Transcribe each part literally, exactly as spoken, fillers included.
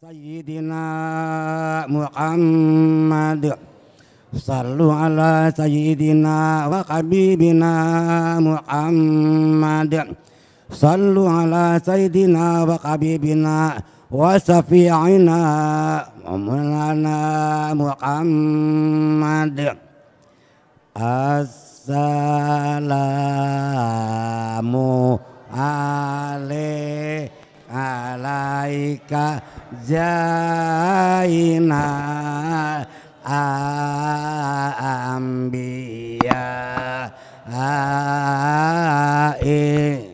Sayyidina Muhammad. Sallu ala sayyidina wa habibina Muhammad. Sallu ala sayyidina wa habibina wa syafi'ina Maulana Muhammad. Assalamu alaikum alaika jaina ambiya ai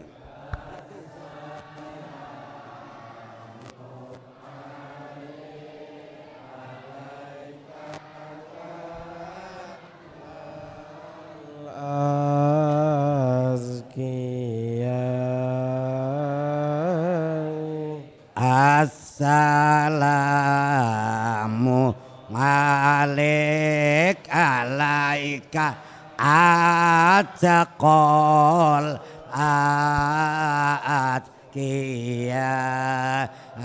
Assalamu alaik alaika atqal atqiya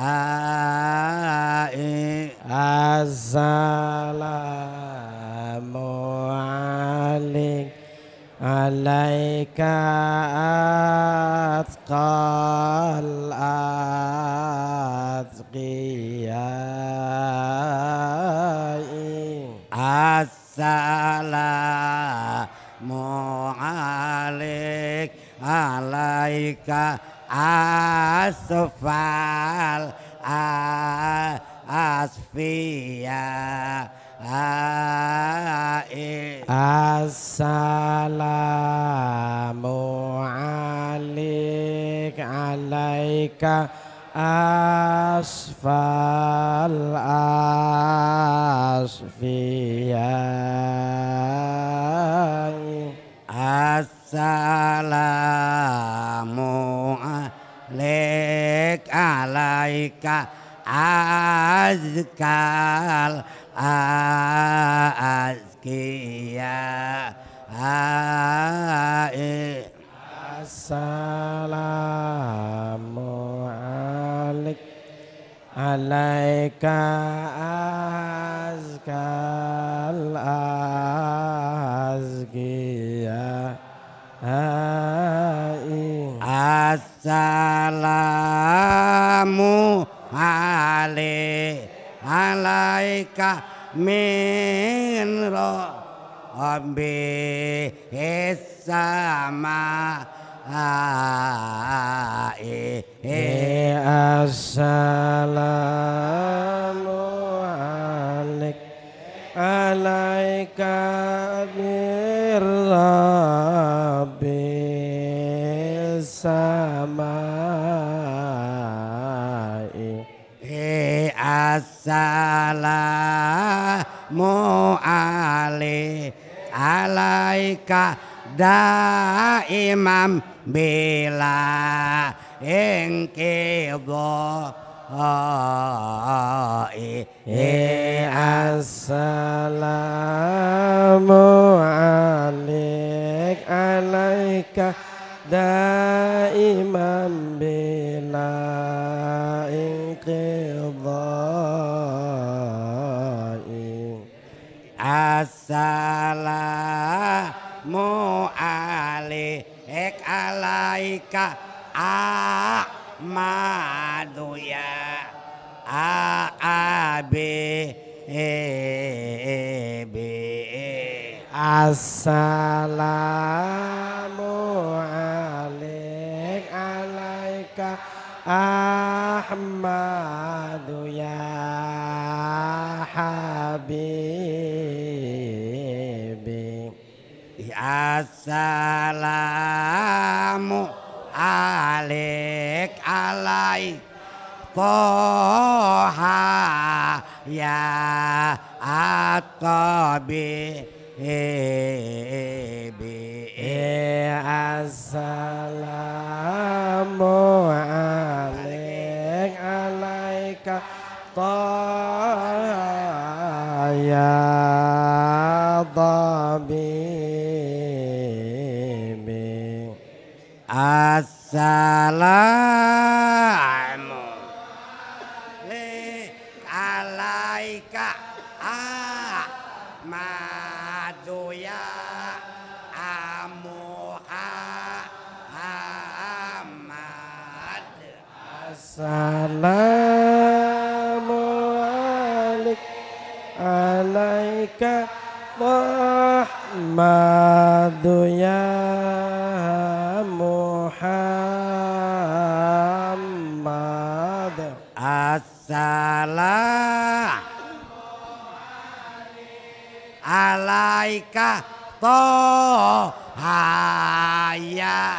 assalamu alaik alaika atqal assalamu alaik alaika asfal asfiya assalamu alaik alaika asfal asfiya assalamu alaik alaika azkal azkiya assalamu alaik alaika azkal azkiya assalamu alaik alaika min rabbi sama assalamu alaik alaika min rabbi sama assalamu alaik alaika daimam bila engkebo assalamu alaik alaika daimam bila inqidha'i assalamu alaik alaika ahmadu ya aabi assalamu alaik alaika ahmadu ya habibi assalamu alaik alaik toha ya atabi assalamu alaik alaika toha ya tabibi assalamu alaik Assalamu alaika Muhammadu ya Muhammad. Assalamu alaika Toha ya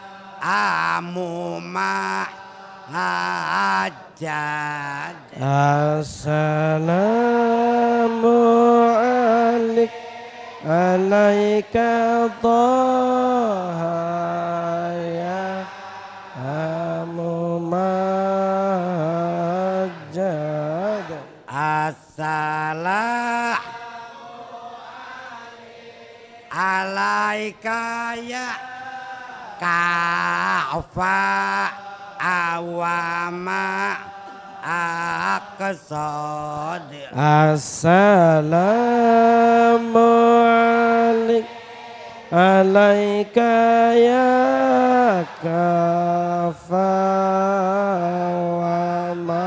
Amuma Hajjad. Assalamu alaika Toha ya Amuma Hajjad. Assalamu alaika ya Ka'fa awama aqsad. Assalamu alaika ya Ka'fa awama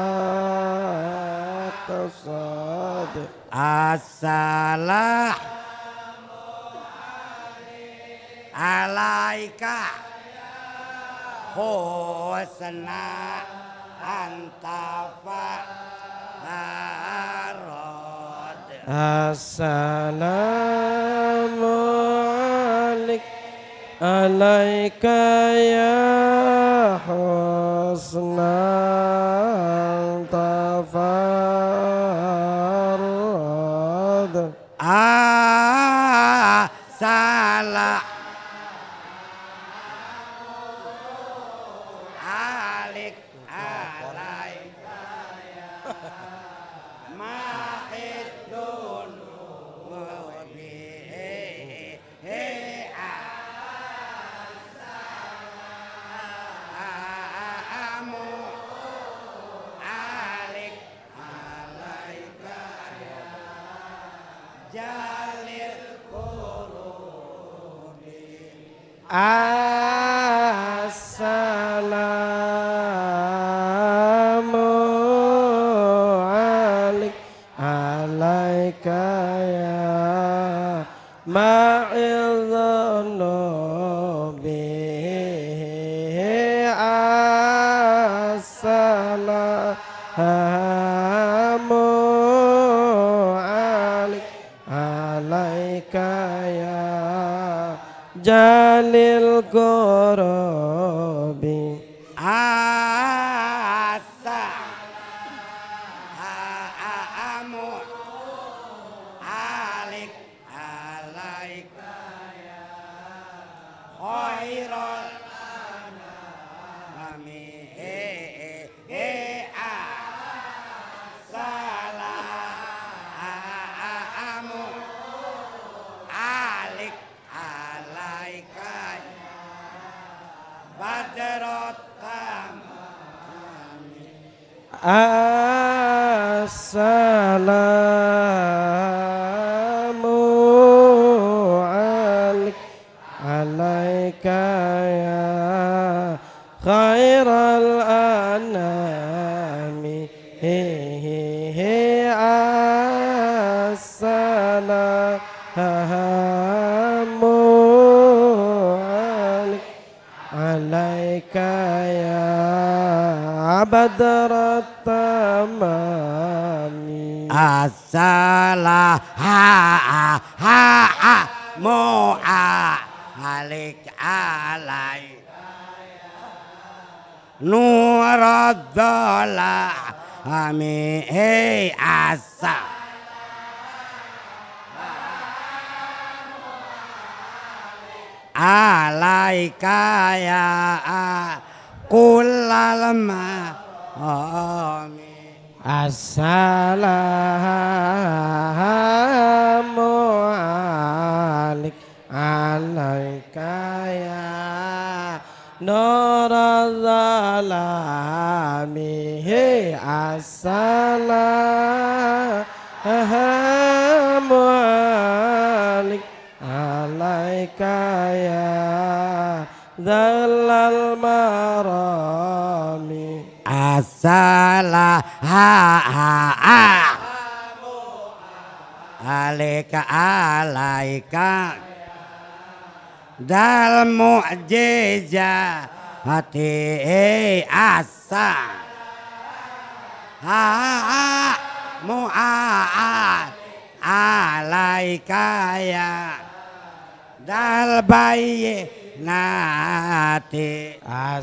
aqsad. Assalamu alaika husna antafa arad. Assalamu alaika ya husna antafa arad. Assalamu Assalamu alaika ya ma'idhunubi. Assalamu alaika ya Jalil Qurabi. Assalamu alaika ya khairul anami. Assalamu alaika badrut tamami. Assalamu alaika ya khairal anami. Assalamu alaika ya badrat tamami. Assalamu alaika nuradhala ami. Asa alaika ya kullal ma'ami. Assalamu alaika ya nuradhalami. Assalamu alaika ya dzallal marami. Assalam alaika alaika dal mu'jizati asa ha mu'aa alaika ya dal bayyinati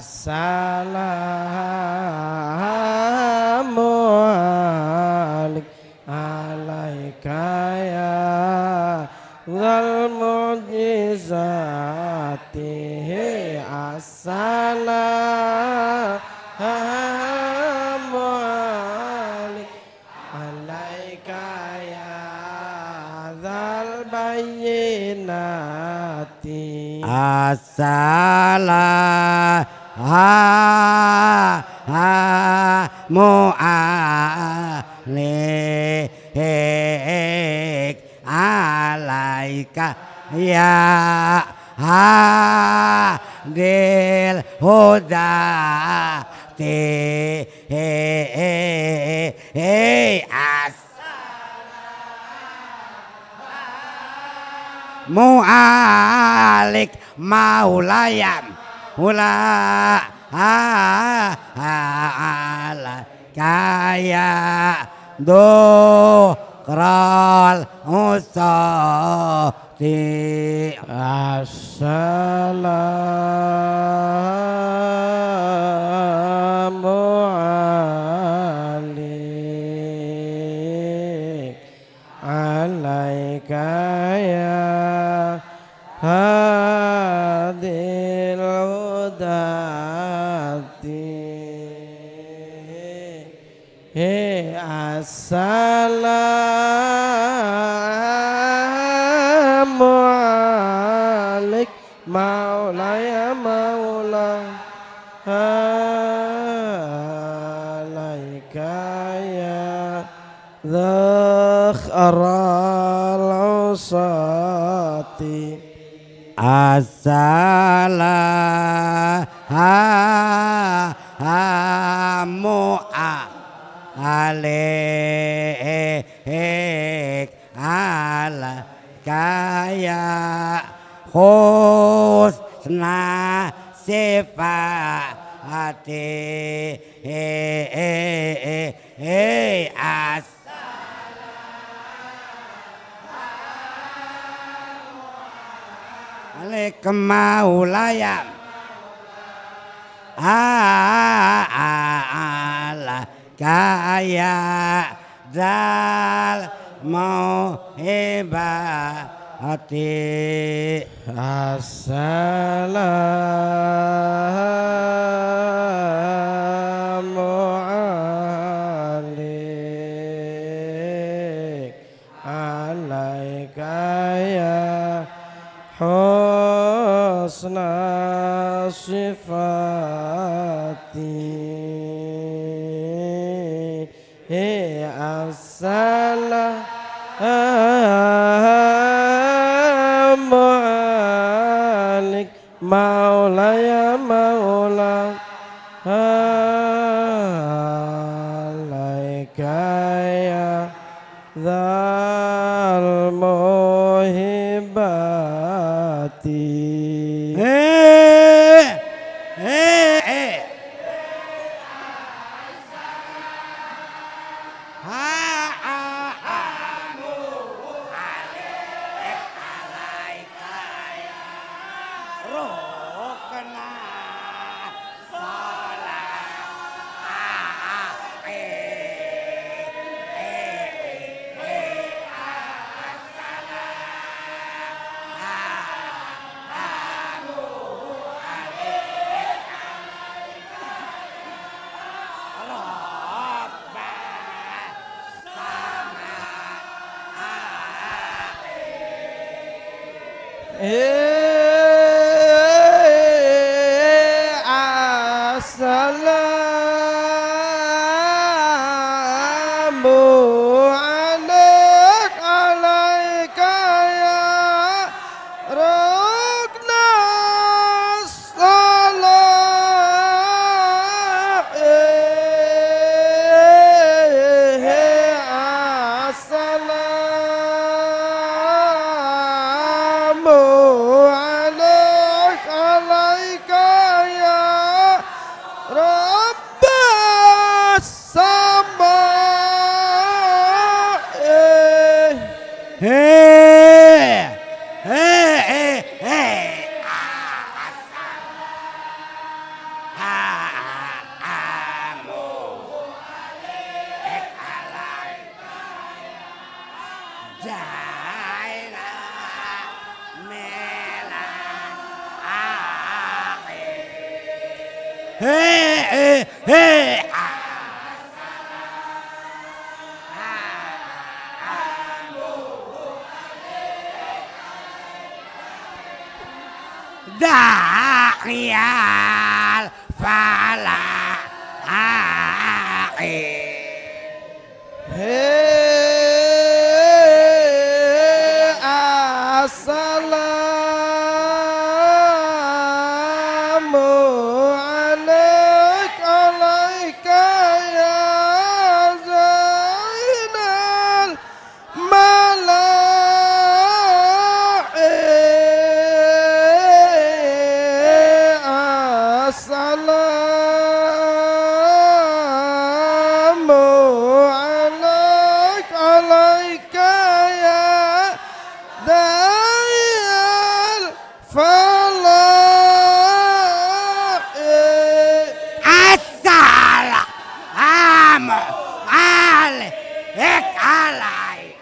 assalamu alaika ya zal mu'jizati assalamu alaika ya zal bayyinati assalamu alaika ya hadil hudati assalamu alik maulayam ula ala kaya do kral usati assalamu alik alaika ya hadil hudati he assalamu alik maulaya maula alaika ya dhakhral usati assalamu alaik ala kaya husna sifati as alaik maulayam ala kaya dal muhibati assalamu alik alaika ya husna sifati assalamu alik maulaya maula alaika ya dzal muhibati eh eh eh Hei, hei, hei, hei. Hei, hei, hei. Da'iyal falah. Hei assalamu alaik alaika ya zainal mala'i assalamu alaik alaika ya da'iyal fala'i Assalamu alaik alaik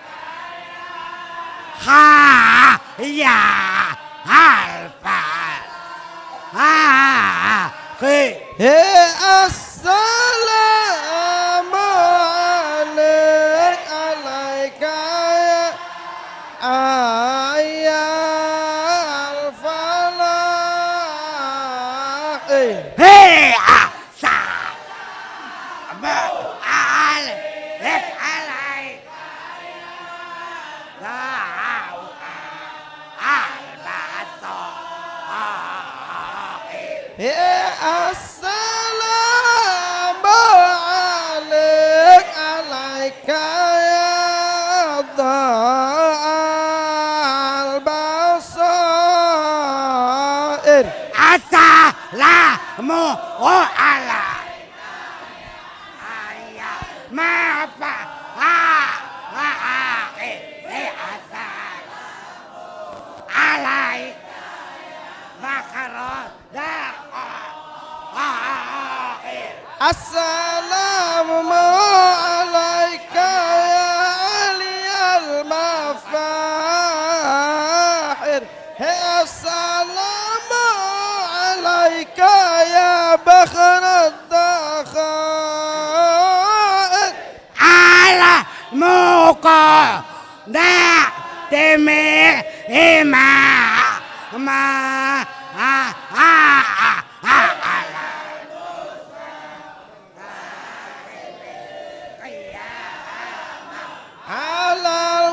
ha ya alfa ha Hei assalamu alaik alaika ya ayal falah. Hei assalamu alaik alaik Hei assalamu alaik alaika ya dha'al basair. Assalamu alaik ayah mafa alaik makarot Assalamu alaika ya aliyal mafahir. Hei assalamu alaika ya bakhrad dakhair. ala muka da temi ima ma ha ha ha ala Alal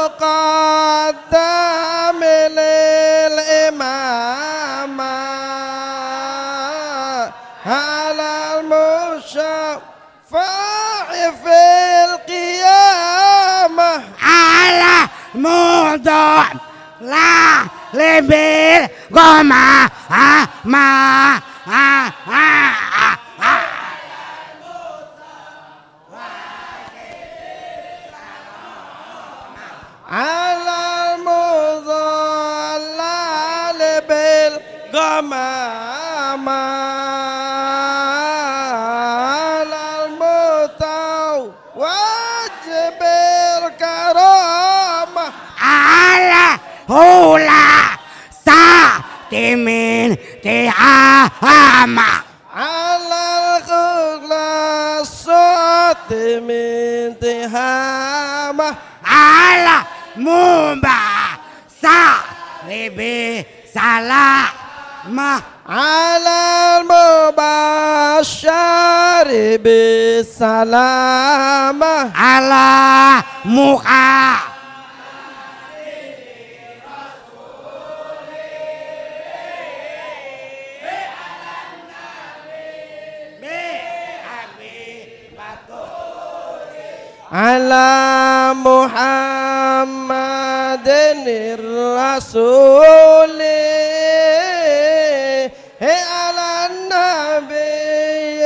muqaddam lil imamah alal musyaffa'i fil qiyamah ala muda la lebil goma ha ma ha ha ha alal mudhallal bil ghamama alal mutawaj bil karamah ala hula sa timin tihama alal khulasat min tihamah ala mumba sa libi salah mah alal mubashshari bisalamah ala muka ala Muhammadin rasuli he ala nabi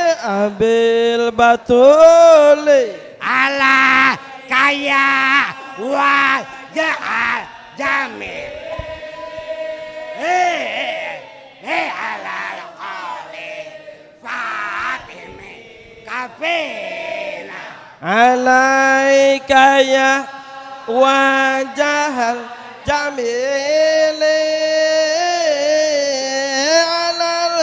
abil batuli ala kaya wajah jamil eh eh alal qali Fatimi kafina alaika ya wajahal jamili alal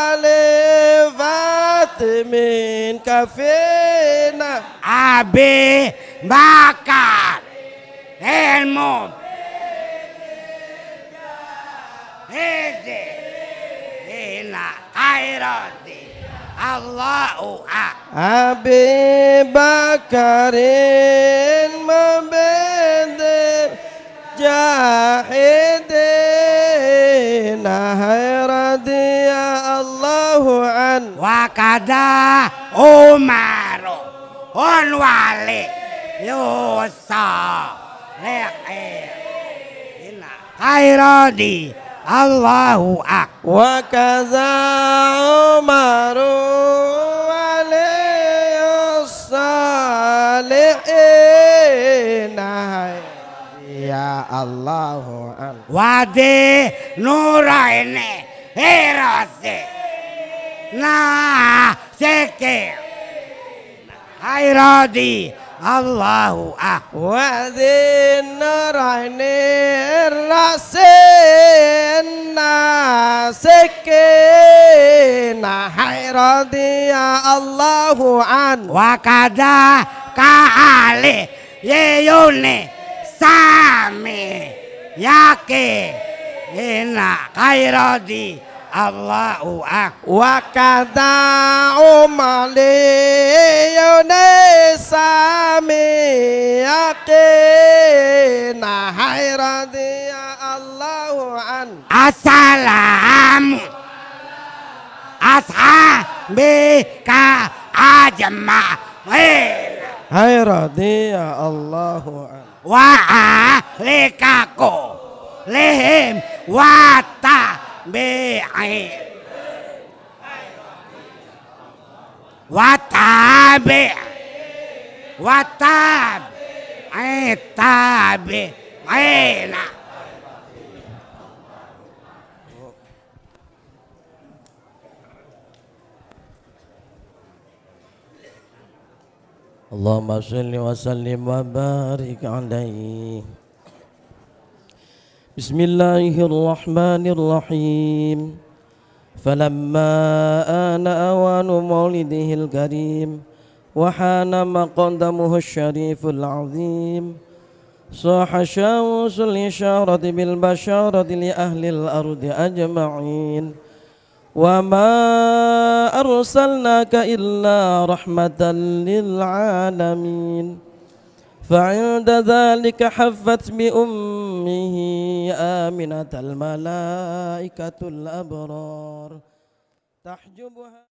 khalifati min kafina Abi Bakar ilmu hidi ina khairati Allahu ak Abi Bakarin membedir jahidin hayradi ya Allahu an wa kada Umaru on wali yusa le'ir ina khairadi Allahu ak wa kaza Umaru waliyus salihin ya Allahu an wadi nuraini hirasi nah sekir khairadi Allahu ak wa dhinarani rasin nasikina hayradi ya Allahu an wa kada kaali yeyune sami yake ina khairadi Allahu ak wa kata umali yunisami yakina hayradi ya Allahu an assalamu ashabika ajma'in hayradi ya Allahu an wa ahlikaku lihim wa tabi'in wa tabi' wa tabi' tabi'in Allahumma shalli wa sallim wa barik alaihi. Bismillahirrahmanirrahim. Falamma ana awanu maulidihil karim wa hana maqdamuhu syariful azim saha syamsul isharati bil basharati li ahli al-ardi ajma'in wa ma arsalnaka illa rahmatan lil alamin فعند ذلك حفت بأمه آمنة الملائكة الأبرار تحجبها